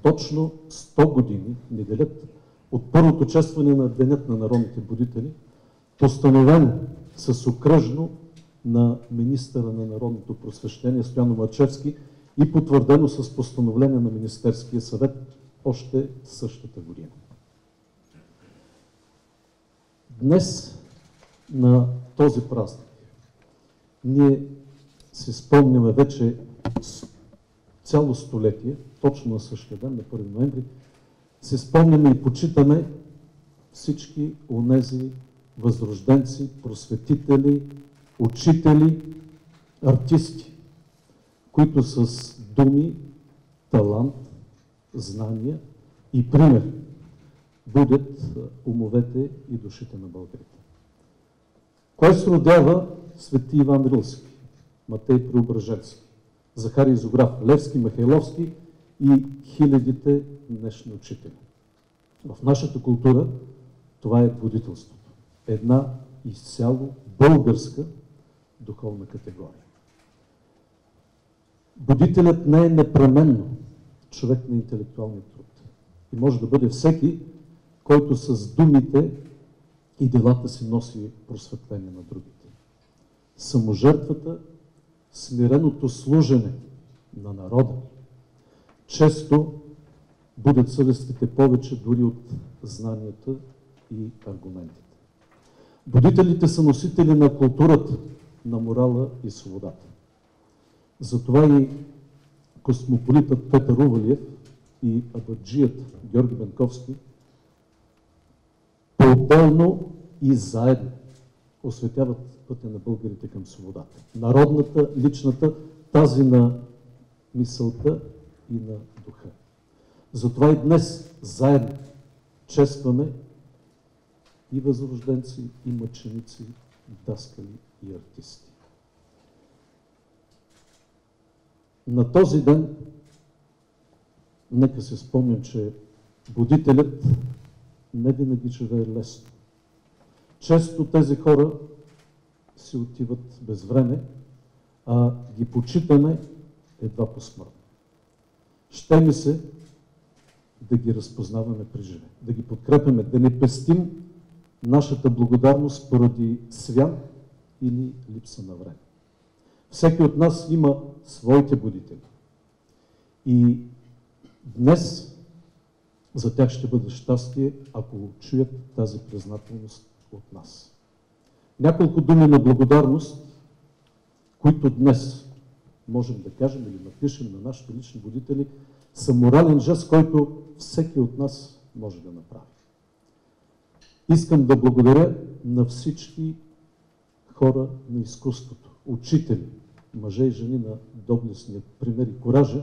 точно 100 години, неделят от първото честване на Денят на народните будители, постановено с окръжно на министъра на народното просвещение Стоян Омърчевски и потвърдено с постановление на Министерския съвет още същата година. Днес на този празник ние си спомняме вече цяло столетие, точно на същия ден, на 1 ноември, си спомняме и почитаме всички онези възрожденци, просветители, учители, артисти, които с думи, талант, знания и пример будят умовете и душите на българите. Кой сродява свети Иван Рилски, Матей Преображенски, Захарий Зограф, Левски, Михайловски и хилядите днешни учители? В нашата култура това е будителството. Една изцяло българска духовна категория. Будителят не е непременно човек на интелектуалния труд. И може да бъде всеки, който с думите и делата си носи просветление на другите. Саможертвата, смиреното служене на народа често будят съвестите повече дори от знанията и аргументите. Будителите са носители на културата, на морала и свободата. Затова и космополитът Петър Увалиев и абаджият Георги Бенковски по-отделно и заедно осветяват пътя на българите към свободата. Народната, личната, тази на мисълта и на духа. Затова и днес заедно честваме и възрожденци, и мъченици, и даскали, и артисти. На този ден нека се спомням, че будителят не винаги живее лесно. Често тези хора си отиват без време, а ги почитаме едва посмъртно. Ще ми се да ги разпознаваме при живе, да ги подкрепяме, да не пестим нашата благодарност поради свян или липса на време. Всеки от нас има своите будители. И днес за тях ще бъде щастие, ако чуят тази признателност от нас. Няколко думи на благодарност, които днес можем да кажем или напишем на нашите лични будители, са морален жест, който всеки от нас може да направи. Искам да благодаря на всички хора на изкуството, учители, мъже и жени на доблестния пример и коража,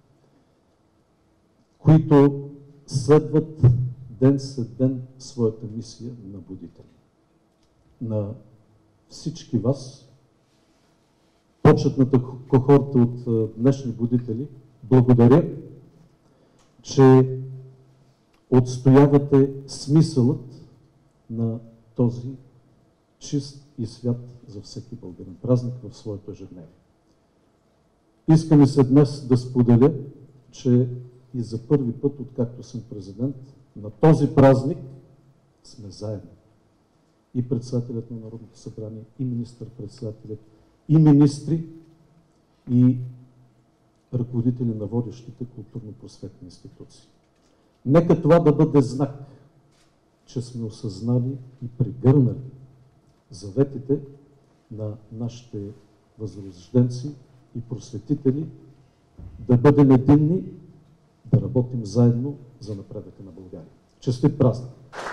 които следват ден след ден своята мисия на будители. На всички вас, почетната кохорта от днешни будители, благодаря, че отстоявате смисълът на този чист и свят за всеки българин празник в своето ежедневие. Искам и се днес да споделя, че и за първи път, откакто съм президент, на този празник сме заедно. И председателят на Народното събрание, и министър-председателят, и министри, и ръководители на водещите културно-просветни институции. Нека това да бъде знак, че сме осъзнали и прегърнали заветите на нашите възрожденци и просветители, да бъдем единни, да работим заедно за напредъка на България. Честит празник!